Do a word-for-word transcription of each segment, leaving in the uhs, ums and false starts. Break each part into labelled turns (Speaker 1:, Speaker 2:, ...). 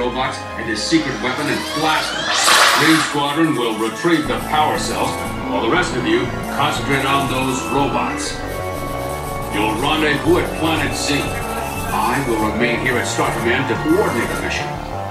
Speaker 1: robots and his secret weapon and blast them. Green Squadron will retrieve the power cells, while the rest of you concentrate on those robots. You'll rendezvous at Planet Z. I will remain here at Star Command to coordinate the mission.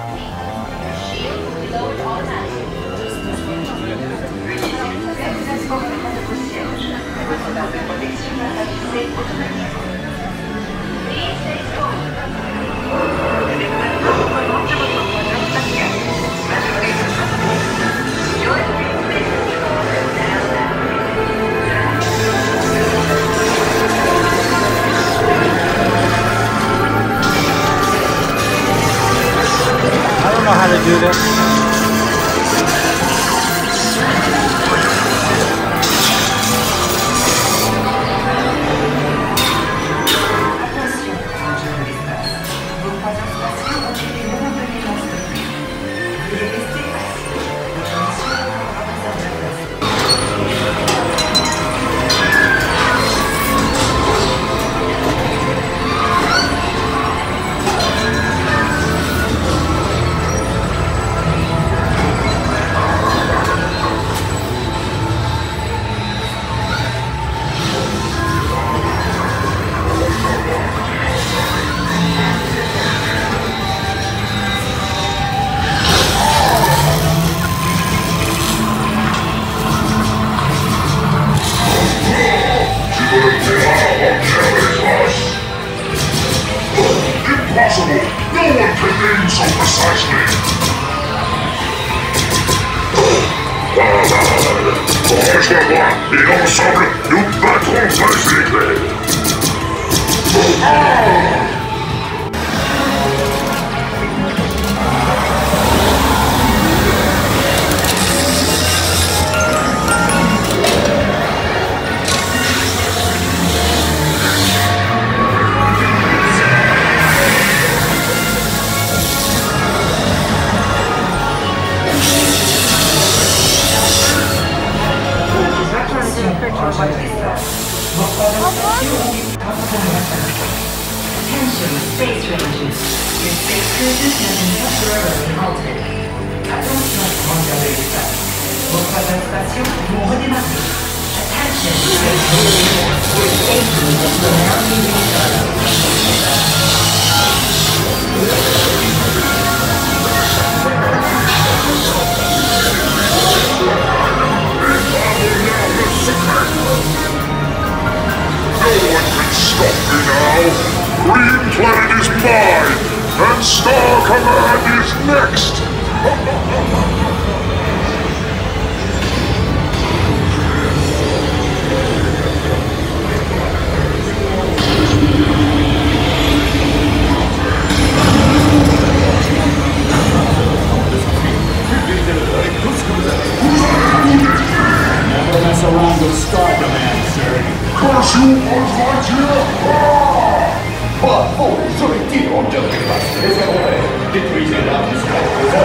Speaker 2: I don't know how to do this.
Speaker 3: Impossible! No one can aim so precisely! Rejoins-moi, et ensemble, nous battrons Buzz Lightyear!
Speaker 4: Attention, space rangers. Your space cruisers have been temporarily halted. Attention, regardez l'espace. Vos trois stations vont redémarrer. Attention, space rangers. Your space cruisers will now be restarted.
Speaker 3: No one can stop me now! Green Planet is mine! And Star Command is next!
Speaker 5: Never mess around with Star Command, sir.
Speaker 3: Curse you, Buzz Lightyear!
Speaker 6: Pas faux, sur les tirs en deux espaces. Les Européens détruisez l'arme sacrée.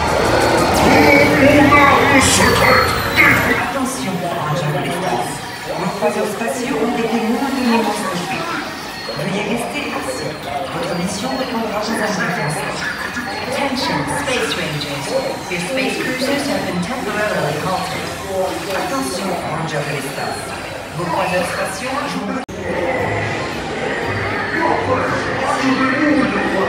Speaker 3: Mon secret!
Speaker 4: Attention, rangeurs de l'espace. Vos croiseurs spatiaux ont été momentanément stoppés. Veuillez rester assis. Votre mission reprendra dans un instant. Attention, space rangers. Your space cruisers have been temporarily halted. Attention, rangeurs de l'espace. Vos croiseurs spatiaux jouent...